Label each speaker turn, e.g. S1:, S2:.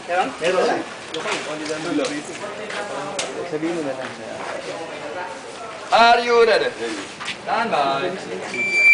S1: Meron?
S2: Sabihin mo na lang siya.
S3: Are you ready? Stand by.